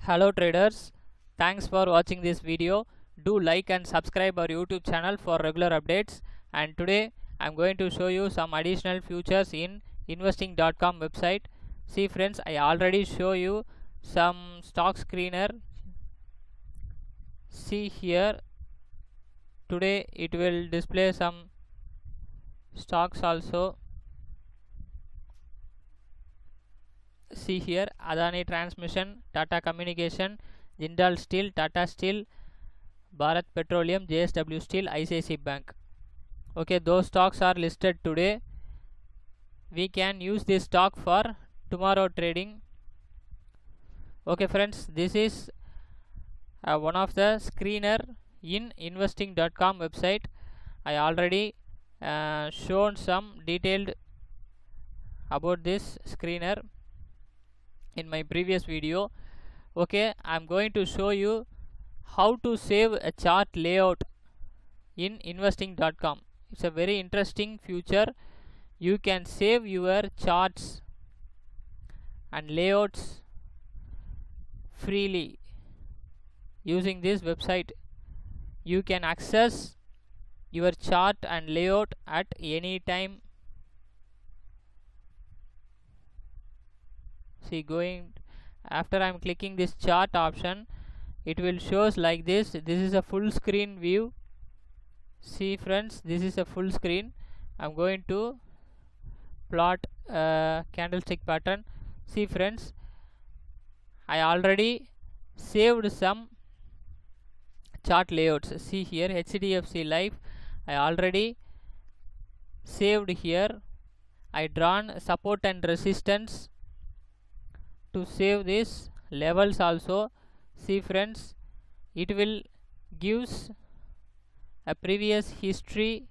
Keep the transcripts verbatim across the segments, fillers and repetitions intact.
Hello traders, thanks for watching this video. Do like and subscribe our YouTube channel for regular updates. And today I'm going to show you some additional features in investing dot com website. See friends, I already show you some stock screener. See here, today it will display some stocks also. See here, Adani Transmission, Tata Communication, Jindal Steel, Tata Steel, Bharat Petroleum, J S W Steel, I C I C I Bank. Okay, those stocks are listed today. We can use this stock for tomorrow trading. Okay friends, this is uh, one of the screener in investing dot com website. I already uh, shown some detailed about this screener in my previous video. Okay, I'm going to show you how to save a chart layout in investing dot com. It's a very interesting feature. You can save your charts and layouts freely using this website. You can access your chart and layout at any time. See, going after I'm clicking this chart option, it will shows like this. This is a full screen view. See friends, this is a full screen. I'm going to plot a candlestick pattern. See friends, I already saved some chart layouts. See here, H D F C Life, I already saved here. I drawn support and resistance to save this levels also. See friends, it will gives a previous history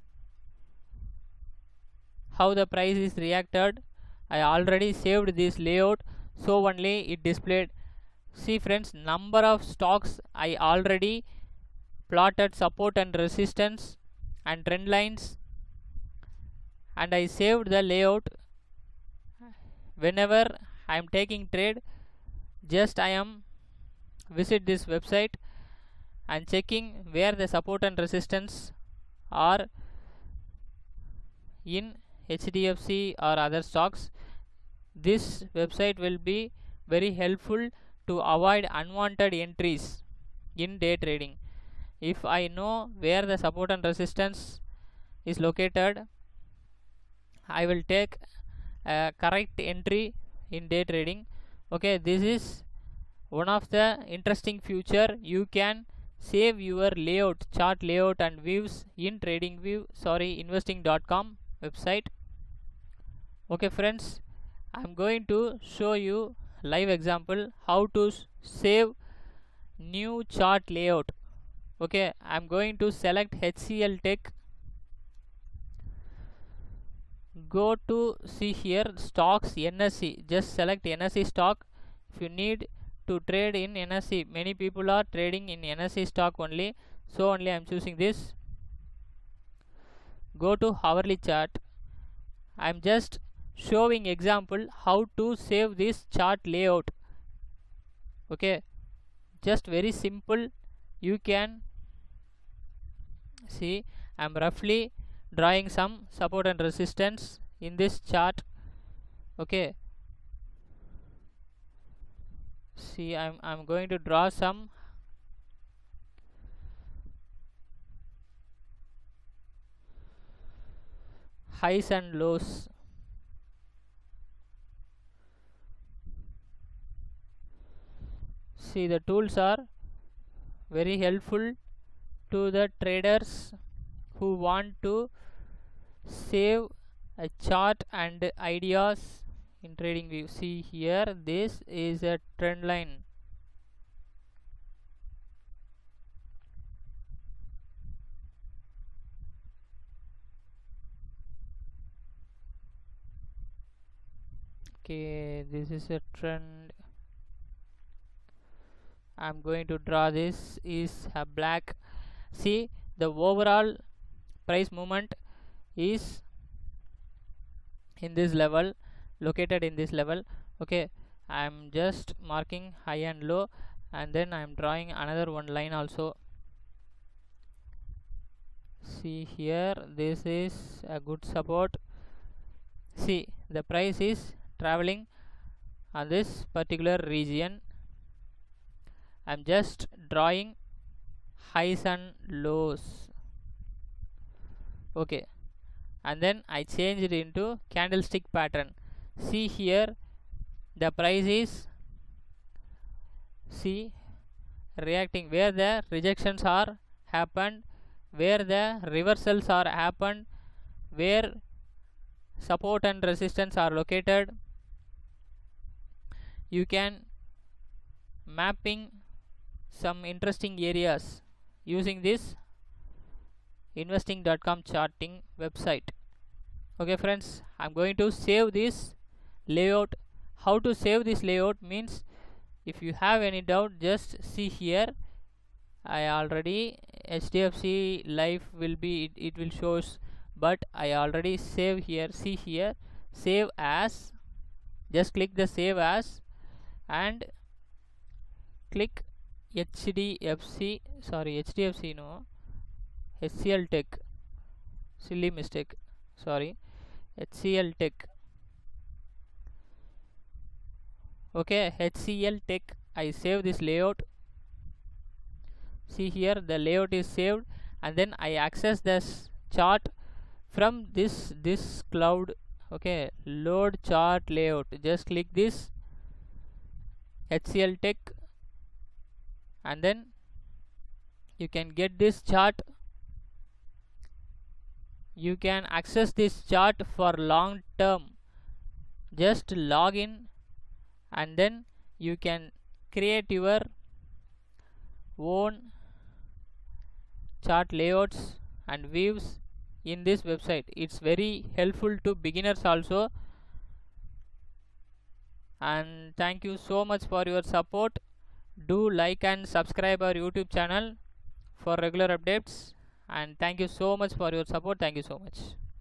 how the price is reacted. I already saved this layout, so only it displayed. See friends, number of stocks I already plotted support and resistance and trend lines, and I saved the layout. Whenever I am taking trade, just I am visit this website and checking where the support and resistance are in H D F C or other stocks. This website will be very helpful to avoid unwanted entries in day trading. If I know where the support and resistance is located, I will take a correct entry in day trading. Okay, this is one of the interesting feature. You can save your layout, chart layout and views in trading view sorry investing dot com website. Okay friends, I'm going to show you live example how to save new chart layout. Okay, I'm going to select H C L Tech. Go to see here stocks N S E, just select N S E stock. If you need to trade in N S E, many people are trading in N S E stock only, so only I am choosing this. Go to hourly chart. I am just showing example how to save this chart layout. Okay, just very simple. You can see I am roughly drawing some support and resistance in this chart. Okay, see I'm I'm going to draw some highs and lows. See, the tools are very helpful to the traders who want to save a chart and ideas in trading view. See here, this is a trend line. Okay, this is a trend. I'm going to draw this is a black. See, the overall price movement is in this level, located in this level. Okay, I'm just marking high and low, and then I'm drawing another one line also. See here, this is a good support. See, the price is traveling on this particular region. I'm just drawing highs and lows. Okay, and then I change it into candlestick pattern. See here, the price is, see, reacting where the rejections are happened, where the reversals are happened, where support and resistance are located. You can mapping some interesting areas using this investing dot com charting website. Okay friends, I'm going to save this layout. How to save this layout means, if you have any doubt, just see here. I already H D F C Life will be, it, it will shows, but I already save here. See here, save as. Just click the save as and click H D F C, sorry, H D F C no, H C L Tech, silly mistake, sorry, H C L Tech. Okay, H C L Tech, I save this layout. See here, the layout is saved, and then I access this chart from this this cloud. Okay, load chart layout. Just click this H C L Tech, and then you can get this chart. You can access this chart for long term. Just log in, and then you can create your own chart layouts and views in this website. It's very helpful to beginners also. And thank you so much for your support. Do like and subscribe our YouTube channel for regular updates, and thank you so much for your support. Thank you so much.